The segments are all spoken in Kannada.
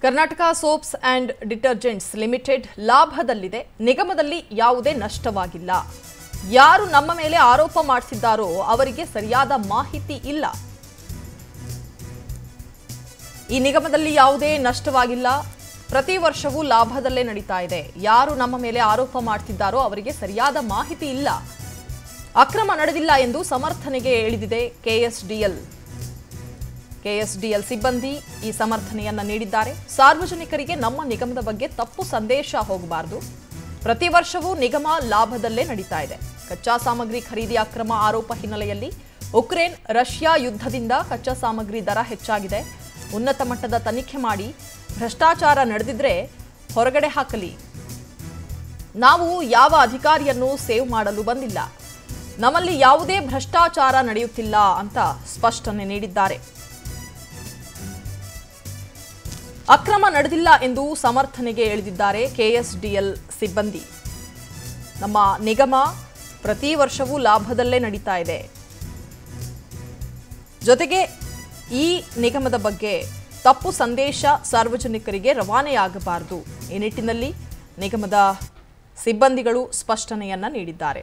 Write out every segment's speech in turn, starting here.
Karnataka soaps and detergents limited ಲಾಭದಲ್ಲಿದೆ. ನಿಗಮದಲ್ಲಿ ಯಾವುದೇ ನಷ್ಟವಾಗಿಲ್ಲ. ಯಾರು ನಮ್ಮ ಮೇಲೆ ಆರೋಪ ಮಾಡ್ತಿದ್ದಾರೋ ಅವರಿಗೆ ಸರಿಯಾದ ಮಾಹಿತಿ ಇಲ್ಲ. ಈ ನಿಗಮದಲ್ಲಿ ಯಾವುದೇ ನಷ್ಟವಾಗಿಲ್ಲ. ಪ್ರತಿ ವರ್ಷವೂ ಲಾಭದಲ್ಲೇ ನಡೀತಾ ಇದೆ. ಯಾರು ನಮ್ಮ ಮೇಲೆ ಆರೋಪ ಮಾಡ್ತಿದ್ದಾರೋ ಅವರಿಗೆ ಸರಿಯಾದ ಮಾಹಿತಿ ಇಲ್ಲ. ಅಕ್ರಮ ನಡೆದಿಲ್ಲ ಎಂದು ಸಮರ್ಥನೆಗೆ ಇಳಿದಿದೆ ಕೆಎಸ್ಡಿಎಲ್. ಸಿಬ್ಬಂದಿ ಈ ಸಮರ್ಥನೆಯನ್ನ ನೀಡಿದ್ದಾರೆ. ಸಾರ್ವಜನಿಕರಿಗೆ ನಮ್ಮ ನಿಗಮದ ಬಗ್ಗೆ ತಪ್ಪು ಸಂದೇಶ ಹೋಗಬಾರದು. ಪ್ರತಿ ವರ್ಷವೂ ನಿಗಮ ಲಾಭದಲ್ಲೇ ನಡೀತಾ ಇದೆ. ಕಚ್ಚಾ ಸಾಮಗ್ರಿ ಖರೀದಿ ಅಕ್ರಮ ಆರೋಪ ಹಿನ್ನೆಲೆಯಲ್ಲಿ ಉಕ್ರೇನ್ ರಷ್ಯಾ ಯುದ್ಧದಿಂದ ಕಚ್ಚಾ ಸಾಮಗ್ರಿ ದರ ಹೆಚ್ಚಾಗಿದೆ. ಉನ್ನತ ಮಟ್ಟದ ತನಿಖೆ ಮಾಡಿ ಭ್ರಷ್ಟಾಚಾರ ನಡೆದಿದ್ರೆ ಹೊರಗಡೆ ಹಾಕಲಿ. ನಾವು ಯಾವ ಅಧಿಕಾರಿಯನ್ನು ಸೇವ್ ಮಾಡಲು ಬಂದಿಲ್ಲ. ನಮ್ಮಲ್ಲಿ ಯಾವುದೇ ಭ್ರಷ್ಟಾಚಾರ ನಡೆಯುತ್ತಿಲ್ಲ ಅಂತ ಸ್ಪಷ್ಟನೆ ನೀಡಿದ್ದಾರೆ. ಅಕ್ರಮ ನಡೆದಿಲ್ಲ ಎಂದು ಸಮರ್ಥನೆಗೆ ಇಳಿದಿದ್ದಾರೆ ಕೆಎಸ್ಡಿಎಲ್ ಸಿಬ್ಬಂದಿ. ನಮ್ಮ ನಿಗಮ ಪ್ರತಿ ವರ್ಷವೂ ಲಾಭದಲ್ಲೇ ನಡೀತಾ ಇದೆ. ಜೊತೆಗೆ ಈ ನಿಗಮದ ಬಗ್ಗೆ ತಪ್ಪು ಸಂದೇಶ ಸಾರ್ವಜನಿಕರಿಗೆ ರವಾನೆಯಾಗಬಾರದು. ಈ ನಿಟ್ಟಿನಲ್ಲಿ ನಿಗಮದ ಸಿಬ್ಬಂದಿಗಳು ಸ್ಪಷ್ಟನೆಯನ್ನ ನೀಡಿದ್ದಾರೆ.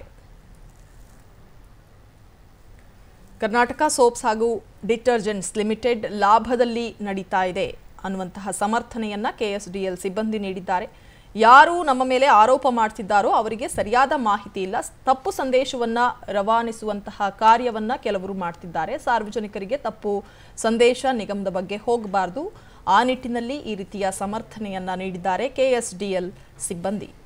ಕರ್ನಾಟಕ ಸೋಪ್ಸ್ ಹಾಗೂ ಡಿಟರ್ಜೆಂಟ್ಸ್ ಲಿಮಿಟೆಡ್ ಲಾಭದಲ್ಲಿ ನಡೀತಾ ಇದೆ ಅನ್ನುವಂತಹ ಸಮರ್ಥನೆಯನ್ನ ಕೆಎಸ್ಡಿಎಲ್ ಸಿಬ್ಬಂದಿ ನೀಡಿದ್ದಾರೆ. ಯಾರು ನಮ್ಮ ಮೇಲೆ ಆರೋಪ ಮಾಡ್ತಿದ್ದಾರೋ ಅವರಿಗೆ ಸರಿಯಾದ ಮಾಹಿತಿ ಇಲ್ಲ. ತಪ್ಪು ಸಂದೇಶವನ್ನ ರವಾನಿಸುವಂತಹ ಕಾರ್ಯವನ್ನ ಕೆಲವರು ಮಾಡ್ತಿದ್ದಾರೆ. ಸಾರ್ವಜನಿಕರಿಗೆ ತಪ್ಪು ಸಂದೇಶ ನಿಗಮದ ಬಗ್ಗೆ ಹೋಗಬಾರದು. ಆ ನಿಟ್ಟಿನಲ್ಲಿ ಈ ರೀತಿಯ ಸಮರ್ಥನೆಯನ್ನ ನೀಡಿದ್ದಾರೆ ಕೆಎಸ್ಡಿಎಲ್ ಸಿಬ್ಬಂದಿ.